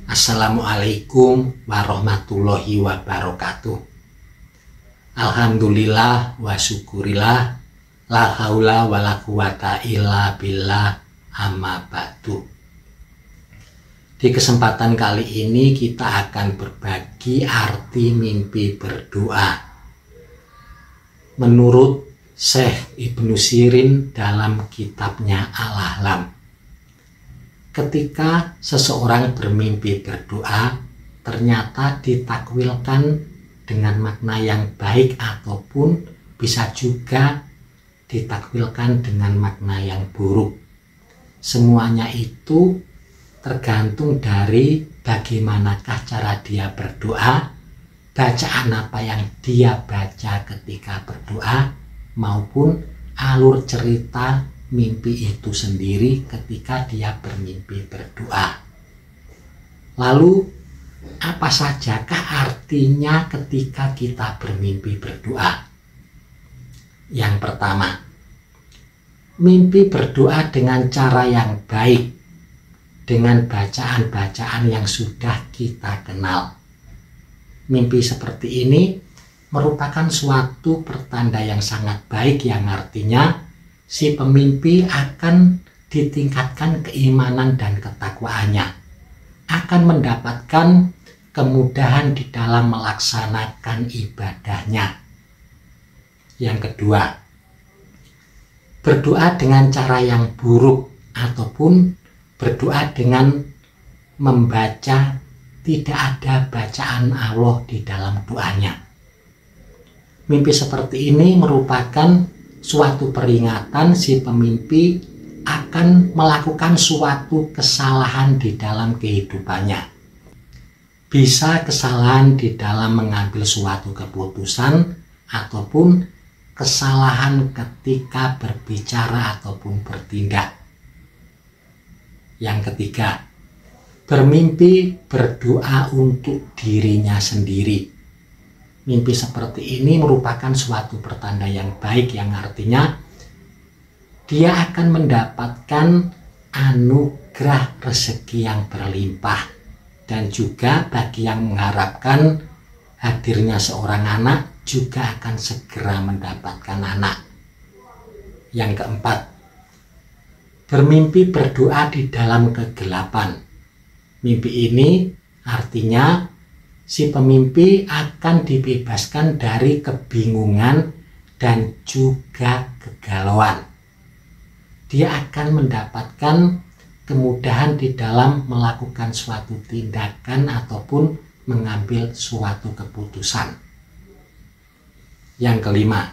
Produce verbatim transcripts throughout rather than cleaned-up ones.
Assalamualaikum warahmatullahi wabarakatuh. Alhamdulillah wa syukurillah, la haula wa la quwata illa billah, amma ba'du. Di kesempatan kali ini kita akan berbagi arti mimpi berdoa menurut Syekh Ibnu Sirin dalam kitabnya Al-Ahlam. Ketika seseorang bermimpi berdoa, ternyata ditakwilkan dengan makna yang baik ataupun bisa juga ditakwilkan dengan makna yang buruk. Semuanya itu tergantung dari bagaimanakah cara dia berdoa, bacaan apa yang dia baca ketika berdoa, maupun alur cerita mimpi itu sendiri ketika dia bermimpi berdoa. Lalu, apa sajakah artinya ketika kita bermimpi berdoa? Yang pertama, mimpi berdoa dengan cara yang baik, dengan bacaan-bacaan yang sudah kita kenal. Mimpi seperti ini merupakan suatu pertanda yang sangat baik, yang artinya si pemimpi akan ditingkatkan keimanan dan ketakwaannya, akan mendapatkan kemudahan di dalam melaksanakan ibadahnya. Yang kedua, berdoa dengan cara yang buruk ataupun berdoa dengan membaca tidak ada bacaan Allah di dalam doanya. Mimpi seperti ini merupakan suatu peringatan si pemimpi akan melakukan suatu kesalahan di dalam kehidupannya. Bisa kesalahan di dalam mengambil suatu keputusan ataupun kesalahan ketika berbicara ataupun bertindak. Yang ketiga, bermimpi berdoa untuk dirinya sendiri. Mimpi seperti ini merupakan suatu pertanda yang baik, yang artinya dia akan mendapatkan anugerah rezeki yang berlimpah, dan juga bagi yang mengharapkan hadirnya seorang anak juga akan segera mendapatkan anak. Yang keempat, bermimpi berdoa di dalam kegelapan. Mimpi ini artinya si pemimpi akan dibebaskan dari kebingungan dan juga kegalauan. Dia akan mendapatkan kemudahan di dalam melakukan suatu tindakan ataupun mengambil suatu keputusan. Yang kelima,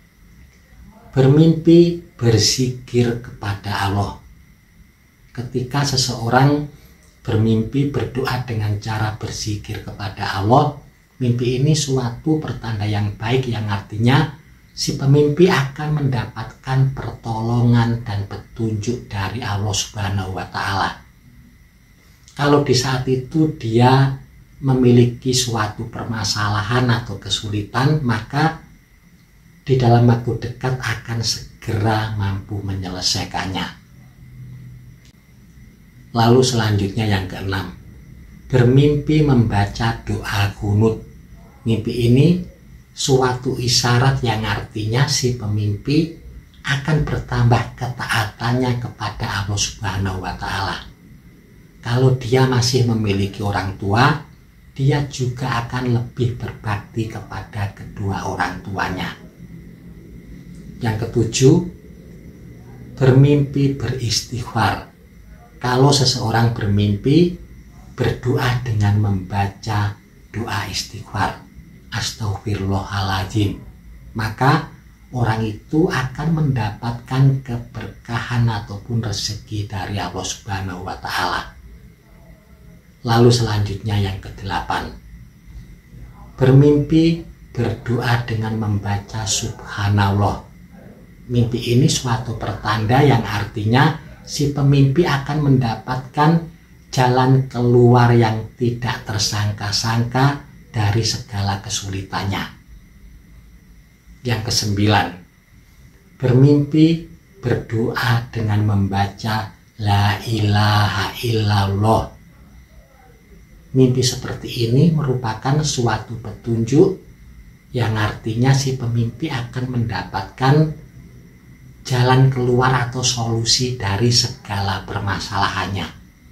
bermimpi berzikir kepada Allah. Ketika seseorang bermimpi berdoa dengan cara berzikir kepada Allah, mimpi ini suatu pertanda yang baik, yang artinya si pemimpi akan mendapatkan pertolongan dan petunjuk dari Allah Subhanahu wa Ta'ala. Kalau di saat itu dia memiliki suatu permasalahan atau kesulitan, maka di dalam waktu dekat akan segera mampu menyelesaikannya. Lalu selanjutnya yang keenam, bermimpi membaca doa kunut. Mimpi ini suatu isyarat yang artinya si pemimpi akan bertambah ketaatannya kepada Allah Subhanahu wa Ta'ala. Kalau dia masih memiliki orang tua, dia juga akan lebih berbakti kepada kedua orang tuanya. Yang ketujuh, bermimpi beristighfar. Kalau seseorang bermimpi berdoa dengan membaca doa istighfar, Astaghfirullahaladzim, maka orang itu akan mendapatkan keberkahan ataupun rezeki dari Allah Subhanahu wa Ta'ala. Lalu selanjutnya yang kedelapan, bermimpi berdoa dengan membaca Subhanallah. Mimpi ini suatu pertanda yang artinya si pemimpi akan mendapatkan jalan keluar yang tidak tersangka-sangka dari segala kesulitannya. Yang kesembilan, bermimpi berdoa dengan membaca La ilaha illallah. Mimpi seperti ini merupakan suatu petunjuk yang artinya si pemimpi akan mendapatkan jalan keluar atau solusi dari segala permasalahannya.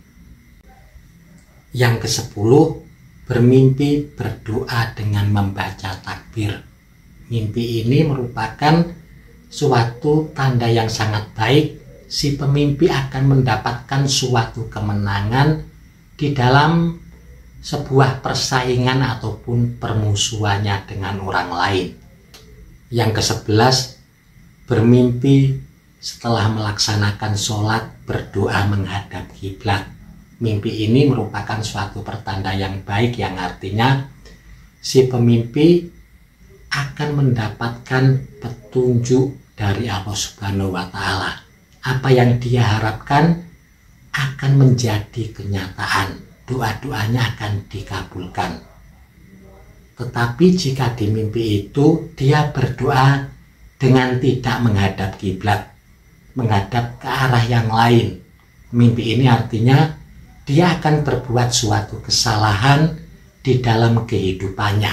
Yang kesepuluh, bermimpi berdoa dengan membaca takbir. Mimpi ini merupakan suatu tanda yang sangat baik. Si pemimpi akan mendapatkan suatu kemenangan di dalam sebuah persaingan ataupun permusuhannya dengan orang lain. Yang kesebelas, bermimpi setelah melaksanakan sholat berdoa menghadap kiblat. Mimpi ini merupakan suatu pertanda yang baik yang artinya si pemimpi akan mendapatkan petunjuk dari Allah Subhanahu wa Ta'ala. Apa yang dia harapkan akan menjadi kenyataan, doa-doanya akan dikabulkan. Tetapi jika di mimpi itu dia berdoa dengan tidak menghadap kiblat, menghadap ke arah yang lain, mimpi ini artinya dia akan berbuat suatu kesalahan di dalam kehidupannya.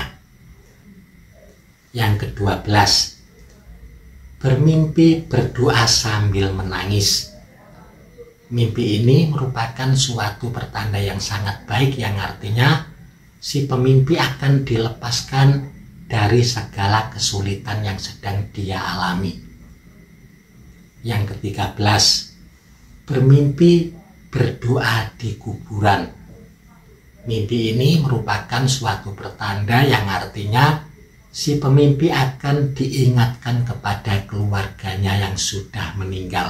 Yang kedua belas, bermimpi berdoa sambil menangis. Mimpi ini merupakan suatu pertanda yang sangat baik yang artinya si pemimpi akan dilepaskan dari segala kesulitan yang sedang dia alami. Yang ketiga belas, bermimpi berdoa di kuburan. Mimpi ini merupakan suatu pertanda yang artinya si pemimpi akan diingatkan kepada keluarganya yang sudah meninggal.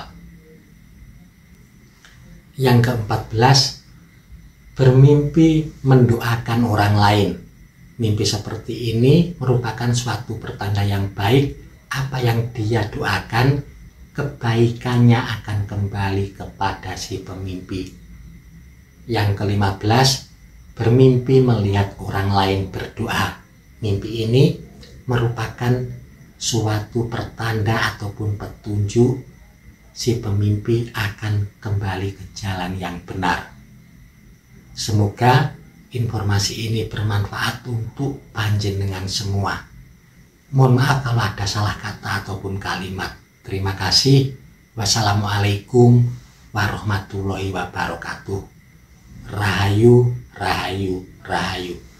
Yang keempat belas, bermimpi mendoakan orang lain. Mimpi seperti ini merupakan suatu pertanda yang baik. Apa yang dia doakan, kebaikannya akan kembali kepada si pemimpi. Yang kelima belas, bermimpi melihat orang lain berdoa. Mimpi ini merupakan suatu pertanda ataupun petunjuk si pemimpi akan kembali ke jalan yang benar. Semoga informasi ini bermanfaat untuk panjenengan semua. Mohon maaf kalau ada salah kata ataupun kalimat. Terima kasih. Wassalamualaikum warahmatullahi wabarakatuh. Rahayu, rahayu, rahayu.